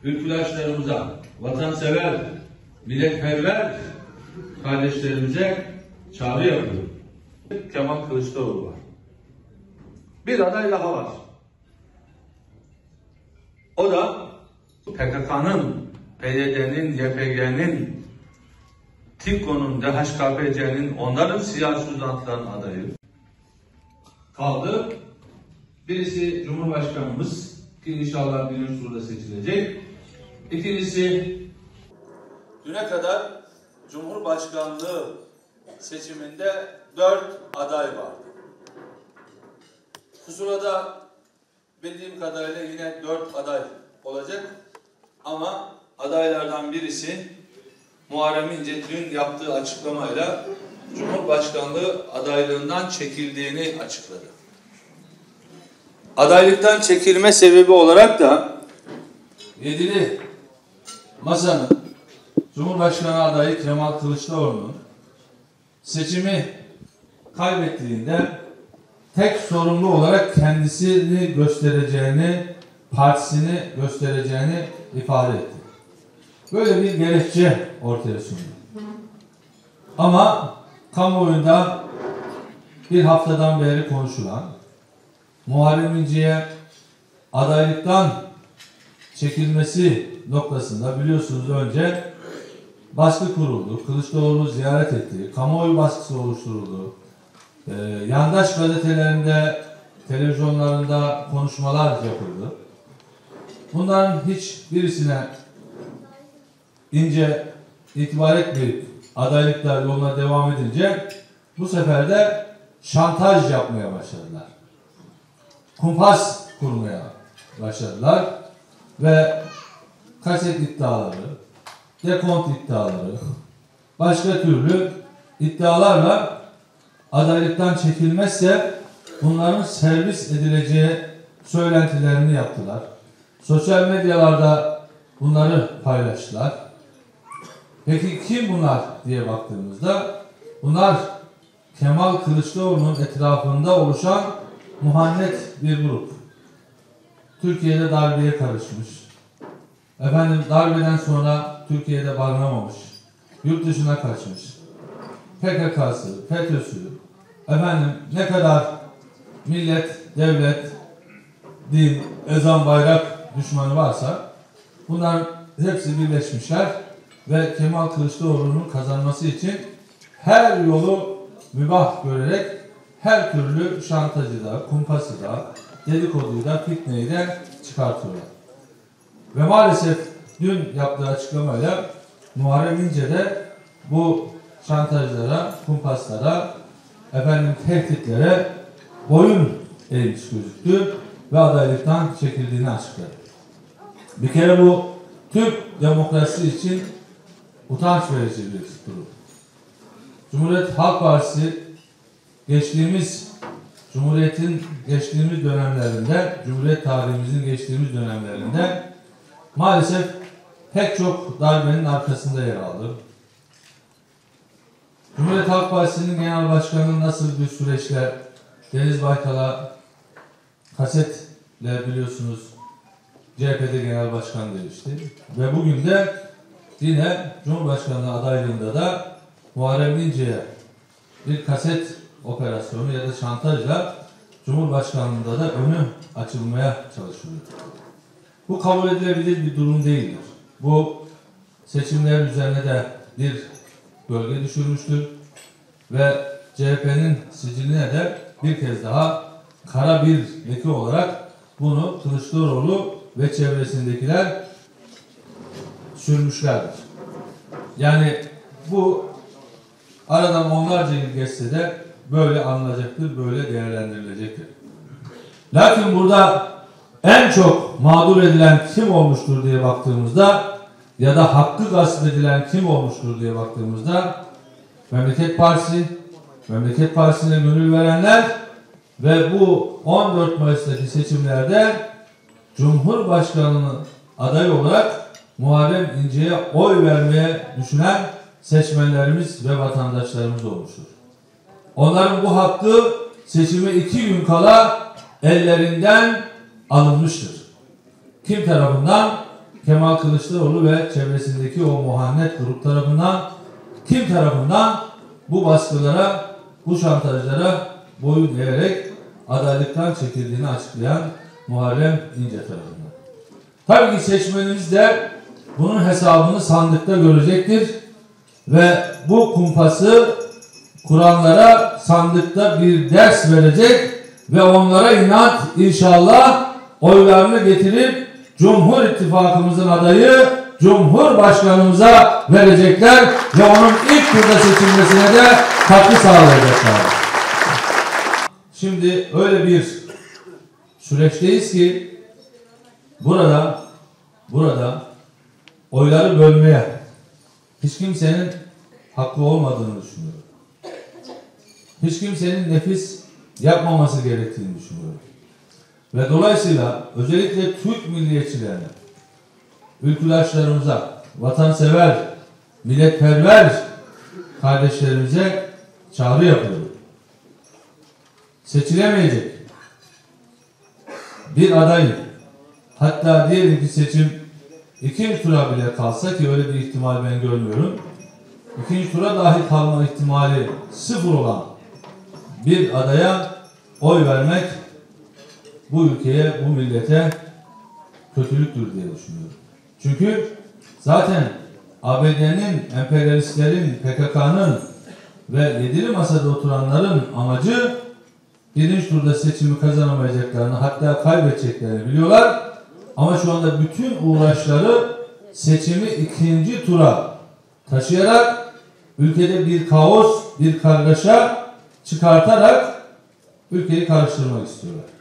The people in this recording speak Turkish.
ülküdaşlarımıza, vatansever, milletperver kardeşlerimize çağrı yapıyorum. Kemal Kılıçdaroğlu var. Bir aday daha var. O da PKK'nın, PYD'nin, YPG'nin, TİKO'nun, DHKPC'nin, onların siyasi uzantıların adayı. Kaldı. Birisi Cumhurbaşkanımız ki inşallah birinci turda seçilecek. İkincisi düne kadar Cumhurbaşkanlığı seçiminde 4 aday vardı. Pusulada bildiğim kadarıyla yine 4 aday olacak. Ama adaylardan birisi Muharrem İnce dün yaptığı açıklamayla Cumhurbaşkanlığı adaylığından çekildiğini açıkladı. Adaylıktan çekilme sebebi olarak da Yedili Masa'nın Cumhurbaşkanı adayı Kemal Kılıçdaroğlu'nun seçimi kaybettiğinde tek sorumlu olarak kendisini göstereceğini, partisini göstereceğini ifade etti. Böyle bir gerekçe ortaya sundu. Ama kamuoyunda bir haftadan beri konuşulan, Muharrem İnce'ye adaylıktan çekilmesi noktasında biliyorsunuz önce baskı kuruldu, Kılıçdaroğlu ziyaret etti, kamuoyu baskısı oluşturuldu, yandaş gazetelerinde, televizyonlarında konuşmalar yapıldı. Bunların hiçbirisine İnce itibar etmeyip adaylıklar yoluna devam edince bu sefer de şantaj yapmaya başladılar. Kumpas kurmaya başladılar ve kaset iddiaları, dekont iddiaları, başka türlü iddialarla adaylıktan çekilmezse bunların servis edileceği söylentilerini yaptılar. Sosyal medyalarda bunları paylaştılar. Peki kim bunlar diye baktığımızda bunlar Kemal Kılıçdaroğlu'nun etrafında oluşan muhannet bir grup. Türkiye'de darbeye karışmış. Darbeden sonra Türkiye'de barınamamış. Yurt dışına kaçmış. PKK'sı, FETÖ'sü, ne kadar millet, devlet, din, ezan, bayrak düşmanı varsa bunlar hepsi birleşmişler ve Kemal Kılıçdaroğlu'nun kazanması için her yolu mübah görerek her türlü şantajı da, kumpası da, dedikoduyu da, fitneyi de çıkartıyorlar. Ve maalesef dün yaptığı açıklamayla Muharrem İnce de bu şantajlara, kumpaslara, tehditlere boyun eğmiş gözüktü ve adaylıktan çekildiğini açıkladı. Bir kere bu Türk demokrasisi için utanç verici bir durum. Cumhuriyet Halk Partisi Cumhuriyet'in geçtiğimiz dönemlerinde, Cumhuriyet tarihimizin geçtiğimiz dönemlerinde maalesef pek çok darbenin arkasında yer aldı. Cumhuriyet Halk Partisi'nin genel başkanı nasıl bir süreçle Deniz Baykal'a kasetle biliyorsunuz CHP'de genel başkan demişti. Ve bugün de yine Cumhurbaşkanlığı adaylığında da Muharrem İnce'ye bir kaset operasyonu ya da şantajla Cumhurbaşkanlığında da önü açılmaya çalışılıyor. Bu kabul edilebilir bir durum değildir. Bu seçimler üzerine de bir gölge düşürmüştür ve CHP'nin siciline de bir kez daha kara bir leke olarak bunu Kılıçdaroğlu ve çevresindekiler sürmüşlerdir. Yani bu aradan onlarca yıl geçse de böyle anılacaktır, böyle değerlendirilecektir. Lakin burada en çok mağdur edilen kim olmuştur diye baktığımızda ya da hakkı gasp edilen kim olmuştur diye baktığımızda Memleket Partisi, Memleket Partisi'ne gönül verenler ve bu 14 Mayıs'taki seçimlerde Cumhurbaşkanı'nın adayı olarak Muharrem İnce'ye oy vermeye düşünen seçmenlerimiz ve vatandaşlarımız olmuştur. Onların bu hakkı seçime 2 gün kala ellerinden alınmıştır. Kim tarafından? Kemal Kılıçdaroğlu ve çevresindeki o muhannet grup tarafından, kim tarafından bu baskılara, bu şantajlara boyun eğerek adaylıktan çekildiğini açıklayan Muharrem İnce tarafından. Tabii ki seçmenimiz de bunun hesabını sandıkta görecektir ve bu kumpası kuranlara sandıkta bir ders verecek ve onlara inat inşallah oylarını getirip Cumhur İttifakımızın adayı Cumhurbaşkanımıza verecekler ve onun ilk turda seçilmesine de katkı sağlayacaklar. Şimdi öyle bir süreçteyiz ki burada oyları bölmeye hiç kimsenin hakkı olmadığını düşünüyorum. Hiç kimsenin nefis yapmaması gerektiğini düşünüyorum. Ve dolayısıyla özellikle Türk milliyetçilerine, ülküdaşlarımıza, vatansever, milletperver kardeşlerimize çağrı yapıyorum. Seçilemeyecek bir adayın, hatta diyelim ki seçim ikinci tura bile kalsa, ki öyle bir ihtimal ben görmüyorum, ikinci tura dahi kalma ihtimali sıfır olan bir adaya oy vermek bu ülkeye, bu millete kötülüktür diye düşünüyorum. Çünkü zaten ABD'nin, emperyalistlerin, PKK'nın ve yedili masada oturanların amacı birinci turda seçimi kazanamayacaklarını, hatta kaybedeceklerini biliyorlar. Ama şu anda bütün uğraşları seçimi ikinci tura taşıyarak ülkede bir kaos, bir kargaşa çıkartarak ülkeyi karıştırmak istiyorlar.